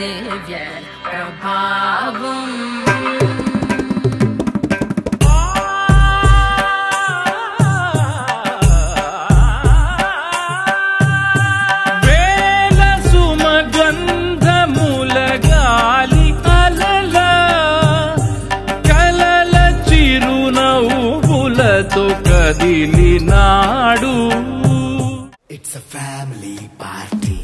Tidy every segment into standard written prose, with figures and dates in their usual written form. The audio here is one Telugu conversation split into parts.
దివ్య ప్రభావం కదిలినాడు. It's a family party.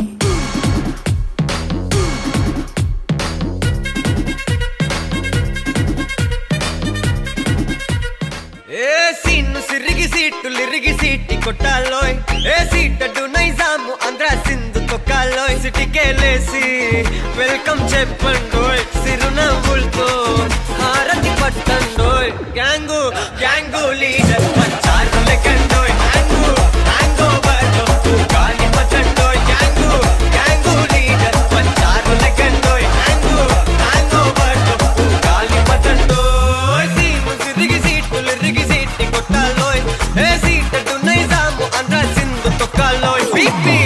ఏ సీను సిరిగి సీటు లిరిగి సీటి కొట్టాలోయ్ ఏ సీటడు నైజాము ఆంధ్ర సింధు తొక్కాలోయ్ సిటీకేలేసి వెల్కమ్ చెప్పండోయ్ సిరునవ్వులతో హారతి పట్టండోయ్ గ్యాంగు గ్యాంగు లీడర్ పంచారు లెక్కండోయ్ హ్యాంగు హ్యాంగ్ ఓవర్లో గాలి పట్టండోయ్ గ్యాంగు గ్యాంగు లీడర్ పంచారు లెక్కండోయ్ హ్యాంగు హ్యాంగ్ ఓవర్లో గాలి పట్టండోయ్ సీను సిరిగి సీటు లిరిగి సీటి కొట్టాలోయ్ ఏ సీటడు నైజాము ఆంధ్ర సింధు తొక్కాలోయ్ బీపీ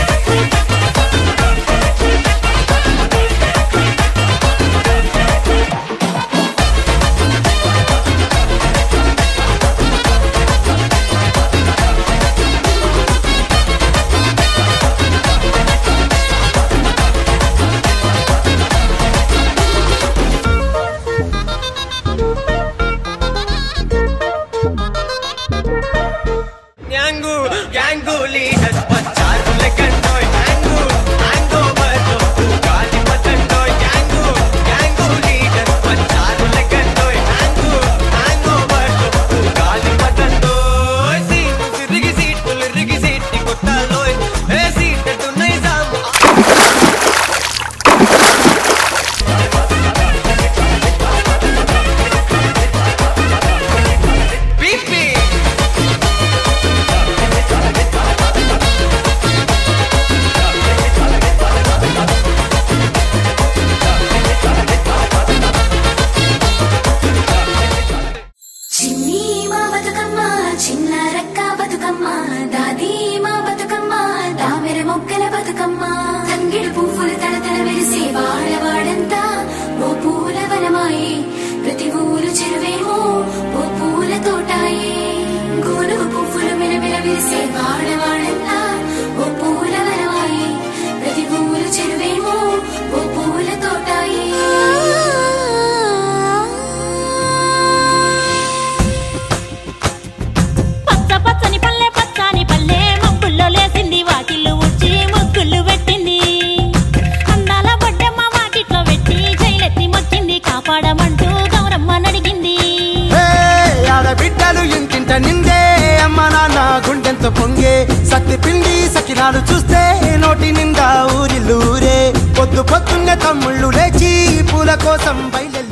గ్యాంగు గ్యాంగు లీడర్ పంచారు లెక్కండోయ్ హ్యాంగు హ్యాంగ్ ఓవర్లో గాలి పట్టండోయ్ గ్యాంగు గ్యాంగు లీడర్ పంచారు లెక్కండోయ్ హ్యాంగు హ్యాంగ్ ఓవర్లో గాలి పట్టండోయ్ సీను సిరిగి సీటు లిరిగి సీటి కొట్టాలోయ్ ఏ సీటడు నైజాము బీపీ చిన్ని మా బతుకమ్మ చిన్న రక్క బతుకమ్మ దాది మా బతుకమ్మ దామెర మొక్కల బతుకమ్మ తంగిడు పువ్వులు తడతడ వెలిసే వాడవాడంతా ఓ పూల వనమాయే ప్రతి ఊరు చెరువేమో ఓ పూల తోటాయే గోనుగు పువ్వులు మిలమిల విరిసే వాడవాడంతా ఓ పూల వనమాయే ప్రతి ఊరు చెరువేమో ఓ పూల తోటాయే పచ్చని పల్లె పచ్చని పల్లె మబ్బుల్లో లేసింది వాకిళ్ళు ఉచ్చి ముగ్గులు పెట్టింది అందాల బొడ్డమ్మ వాకిట్లో పెట్టి జైలెత్తి మొచ్చింది కాపాడమంటూ గౌరమ్మ నడిగింది ఆడబిడ్డలు ఇంటింట నిందే అమ్మ నాన్న గుండెంతో పొంగే సత్తి పిండి సకినాలు చూస్తే నోటి నిండా ఊరిల్లూరే పొద్దు పొద్దున్నే తమ్ముళ్ళు లేచి పూల కోసం బయలు